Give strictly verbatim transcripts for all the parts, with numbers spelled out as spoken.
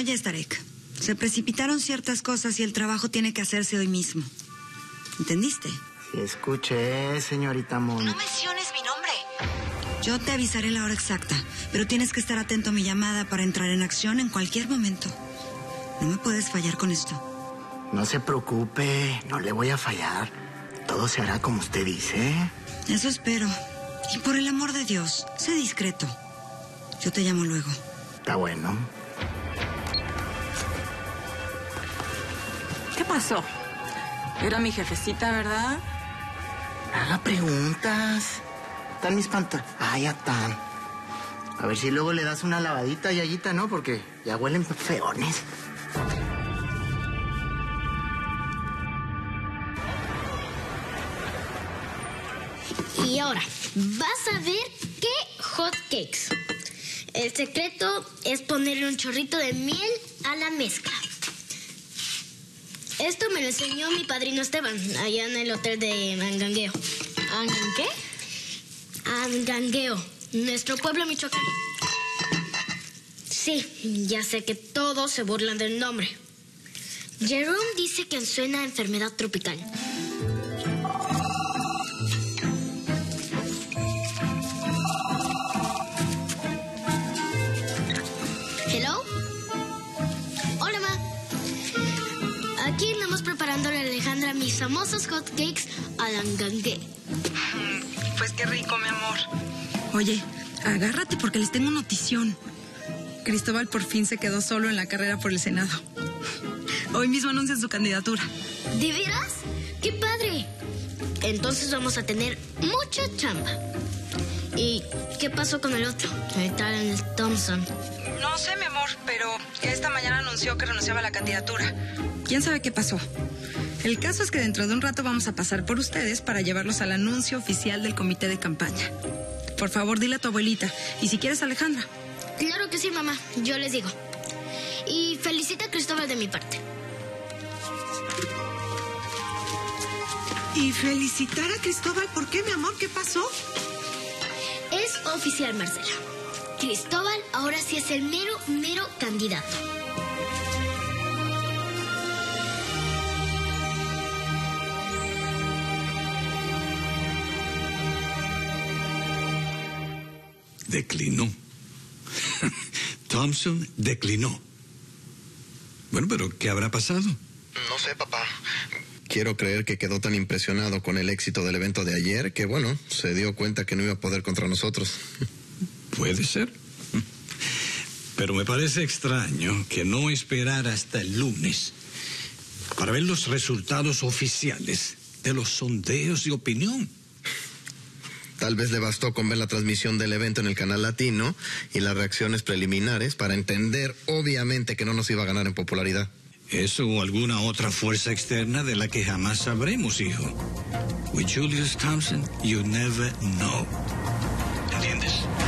Oye, Starek, se precipitaron ciertas cosas y el trabajo tiene que hacerse hoy mismo. ¿Entendiste? Sí, escuché, señorita Mon. No menciones mi nombre. Yo te avisaré la hora exacta, pero tienes que estar atento a mi llamada para entrar en acción en cualquier momento. No me puedes fallar con esto. No se preocupe, no le voy a fallar. Todo se hará como usted dice. Eso espero. Y por el amor de Dios, sé discreto. Yo te llamo luego. Está bueno. ¿Qué pasó? Era mi jefecita, ¿verdad? Haga preguntas. Están mis pantalones. Ah, ya están. A ver si luego le das una lavadita, Yayita, ¿no? Porque ya huelen feones. Y ahora, vas a ver qué hot cakes. El secreto es ponerle un chorrito de miel a la mezcla. Esto me lo enseñó mi padrino Esteban, allá en el hotel de Angangueo. ¿Angan qué? Angangueo, nuestro pueblo Michoacán. Sí, ya sé que todos se burlan del nombre. Jerome dice que suena a enfermedad tropical. Hello. Hola, ma. Aquí andamos preparándole a Alejandra mis famosos hot cakes al angangué. Pues qué rico, mi amor. Oye, agárrate porque les tengo notición. Cristóbal por fin se quedó solo en la carrera por el Senado. Hoy mismo anuncia su candidatura. ¿De veras? ¡Qué padre! Entonces vamos a tener mucha chamba. ¿Y qué pasó con el otro? El tal el Thompson. No sé, mi amor, pero esta mañana anunció que renunciaba a la candidatura. ¿Quién sabe qué pasó? El caso es que dentro de un rato vamos a pasar por ustedes para llevarlos al anuncio oficial del comité de campaña. Por favor, dile a tu abuelita. Y si quieres, Alejandra. Claro que sí, mamá. Yo les digo. Y felicita a Cristóbal de mi parte. ¿Y felicitar a Cristóbal? ¿Por qué, mi amor? ¿Qué pasó? Es oficial, Marcela. Cristóbal ahora sí es el mero, mero candidato. Declinó. Thompson declinó. Bueno, pero ¿qué habrá pasado? No sé, papá. Quiero creer que quedó tan impresionado con el éxito del evento de ayer que, bueno, se dio cuenta que no iba a poder contra nosotros. Puede ser. Pero me parece extraño que no esperara hasta el lunes para ver los resultados oficiales de los sondeos de opinión. Tal vez le bastó con ver la transmisión del evento en el canal latino y las reacciones preliminares para entender, obviamente, que no nos iba a ganar en popularidad. Eso o alguna otra fuerza externa de la que jamás sabremos, hijo. With Julius Thompson, you never know. ¿Entiendes?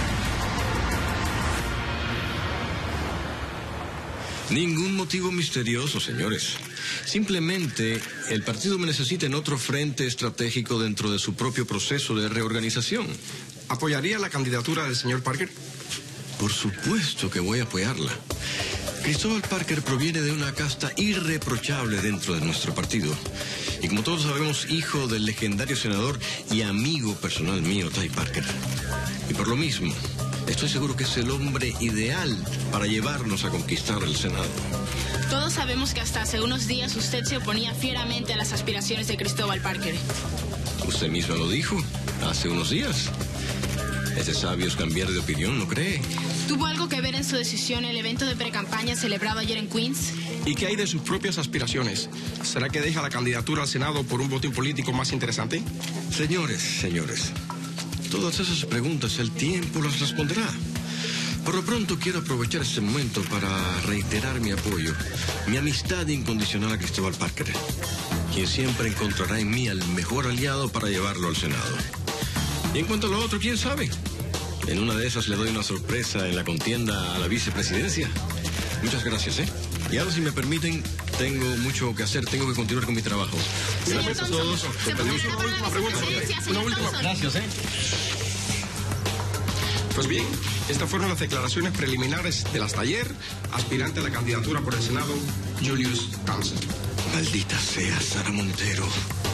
Ningún motivo misterioso, señores. Simplemente el partido me necesita en otro frente estratégico dentro de su propio proceso de reorganización. ¿Apoyaría la candidatura del señor Parker? Por supuesto que voy a apoyarla. Cristóbal Parker proviene de una casta irreprochable dentro de nuestro partido. Y como todos sabemos, hijo del legendario senador y amigo personal mío, Ty Parker. Y por lo mismo, estoy seguro que es el hombre ideal para llevarnos a conquistar el Senado. Todos sabemos que hasta hace unos días usted se oponía fieramente a las aspiraciones de Cristóbal Parker. Usted misma lo dijo hace unos días. Es de sabios cambiar de opinión, ¿no cree? ¿Tuvo algo que ver en su decisión el evento de precampaña celebrado ayer en Queens? ¿Y qué hay de sus propias aspiraciones? ¿Será que deja la candidatura al Senado por un botín político más interesante? Señores, señores, todas esas preguntas el tiempo las responderá. Por lo pronto quiero aprovechar este momento para reiterar mi apoyo, mi amistad incondicional a Cristóbal Parker, quien siempre encontrará en mí al mejor aliado para llevarlo al Senado. Y en cuanto a lo otro, ¿quién sabe? En una de esas le doy una sorpresa en la contienda a la vicepresidencia. Muchas gracias, ¿eh? Y ahora, si me permiten, tengo mucho que hacer, tengo que continuar con mi trabajo. Gracias a todos. Una última pregunta. Una última. Gracias, ¿eh? Pues bien, estas fueron las declaraciones preliminares del hasta ayer aspirante a la candidatura por el Senado, Julius Thompson. Maldita sea, Sara Montero.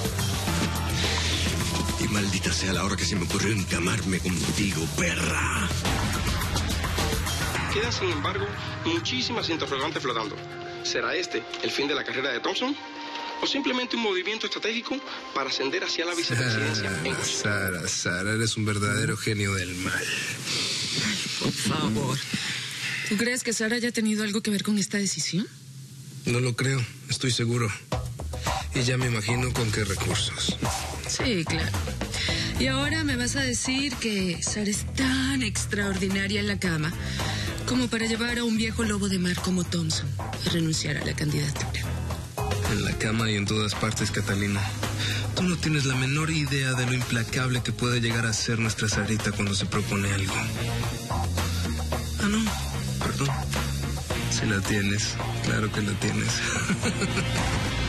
Y maldita sea la hora que se me ocurrió encamarme contigo, perra. Quedan, sin embargo, muchísimas interrogantes flotando. ¿Será este el fin de la carrera de Thompson? ¿O simplemente un movimiento estratégico para ascender hacia la vicepresidencia? Sara, en Sara, Sara, eres un verdadero genio del mal. Por favor. ¿Tú crees que Sara haya tenido algo que ver con esta decisión? No lo creo, estoy seguro. Y ya me imagino con qué recursos. Sí, claro. Y ahora me vas a decir que Sara es tan extraordinaria en la cama como para llevar a un viejo lobo de mar como Thompson a renunciar a la candidatura. En la cama y en todas partes, Catalina. Tú no tienes la menor idea de lo implacable que puede llegar a ser nuestra Sarita cuando se propone algo. Ah, no, perdón. Si la tienes, claro que la tienes.